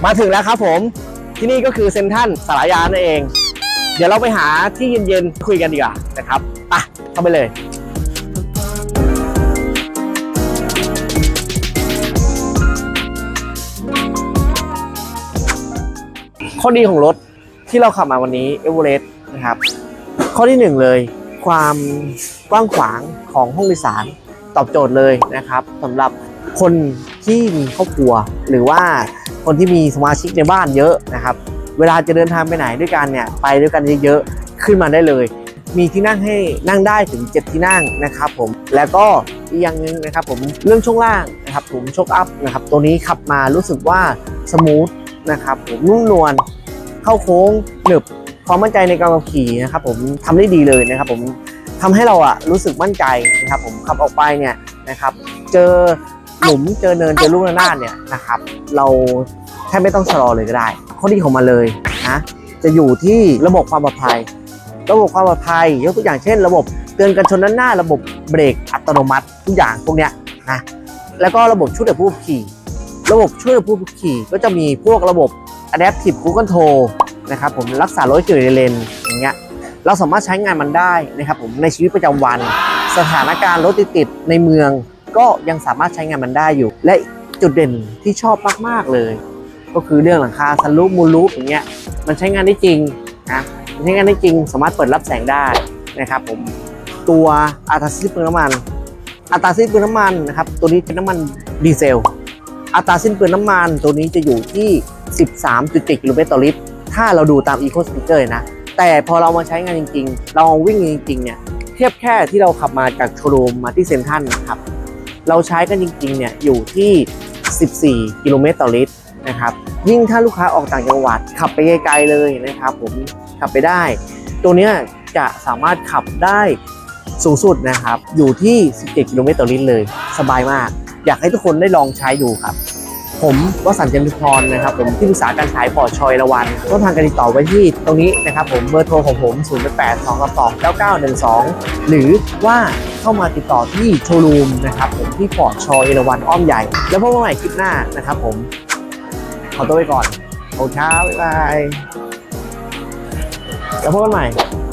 มาถึงแล้วครับผมที่นี่ก็คือเซ็นทรัลสารยานั่นเองเดี๋ยวเราไปหาที่เย็นๆคุยกันดีกว่านะครับไปเข้าไปเลยข้อดีของรถที่เราขับมาวันนี้เอเวอเรสต์นะครับข้อที่1เลยความกว้างขวางของห้องโดยสารตอบโจทย์เลยนะครับสำหรับคนที่มีครอบครัวหรือว่าคนที่มีสมาชิกในบ้านเยอะนะครับเวลาจะเดินทางไปไหนด้วยกันเนี่ยไปด้วยกันเยอะๆขึ้นมาได้เลยมีที่นั่งให้นั่งได้ถึง7ที่นั่งนะครับผมแล้วก็อีกอย่างนึงนะครับผมเรื่องช่วงล่างนะครับผมโชคอัพนะครับตัวนี้ขับมารู้สึกว่าสมูทนะครับผมนุ่มนวลเข้าโค้งหนึบความมั่นใจในการขับขี่นะครับผมทำได้ดีเลยนะครับผมทำให้เรารู้สึกมั่นใจนะครับผมขับออกไปเนี่ยนะครับเจอหลุมเจอเนินเจอลูกระนาดเนี่ยนะครับเราแทบไม่ต้องชะลอเลยก็ได้ข้อดีของมันเลยนะจะอยู่ที่ระบบความปลอดภัยยกตัวอย่างเช่นระบบเตือนกันชนด้านหน้าระบบเบรกอัตโนมัติทุกอย่างพวกเนี้ยนะแล้วก็ระบบช่วยเหลือผู้ขับขี่ก็จะมีพวกระบบ Adaptive Cruise Control นะครับผมรักษารถอยู่ในเลนอย่างเงี้ยเราสามารถใช้งานมันได้นะครับผมในชีวิตประจำวันสถานการณ์รถติดในเมืองก็ยังสามารถใช้งานมันได้อยู่และจุดเด่นที่ชอบมากๆเลยก็คือเรื่องหลังคาซันรูฟมูลรูฟอย่างเงี้ยมันใช้งานได้จริงนะใช้งานได้จริงสามารถเปิดรับแสงได้นะครับผมตัวอัตราสิ้นเปลืองน้ำมันนะครับตัวนี้เป็นน้ำมันดีเซลอัตราสิ้นเปลืองน้ำมันตัวนี้จะอยู่ที่ 13.7 กิโลเมตรต่อลิตรถ้าเราดูตาม Eco Sticker นะแต่พอเรามาใช้งานจริงๆเราวิ่งจริงๆเนี่ยเทียบแค่ที่เราขับมาจากโชว์รูมมาที่เซ็นทรัลนะครับเราใช้กันจริงๆเนี่ยอยู่ที่ 14 กิโลเมตรต่อลิตรนะครับยิ่งถ้าลูกค้าออกต่างจังหวัดขับไปไกลๆเลยนะครับผมขับไปได้ตัวนี้จะสามารถขับได้สูงสุดนะครับอยู่ที่ 17 กิโลเมตรต่อลิตรเลยสบายมากอยากให้ทุกคนได้ลองใช้ดูครับผมวสันต์ เจมส์พรนะครับผมที่ปรึกษาการขายปอร์ชอยละวันช่องทางการติดต่อไว้ที่ตรงนี้นะครับผมเบอร์โทรของผม 0822229912 หรือว่าเข้ามาติดต่อที่โชว์รูมนะครับผมที่ปอร์ชอยละวันอ้อมใหญ่แล้วพบกันใหม่คลิปหน้านะครับผมขอตัวไปก่อนขอบคุณครับบ๊ายบายแล้วพบกันใหม่